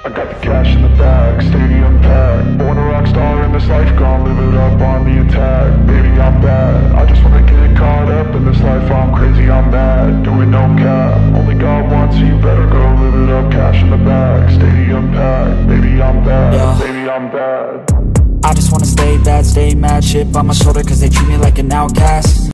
I got the cash in the bag, stadium packed. Born a rock star in this life, gonna live it up on the attack. Baby, I'm bad, I just wanna get caught up in this life. I'm crazy, I'm mad, doing no cap. Only God wants, so you better go live it up. Cash in the bag, stadium packed. Baby, I'm bad, yeah. Baby, I'm bad. I just wanna stay bad, stay mad, chip on my shoulder cause they treat me like an outcast.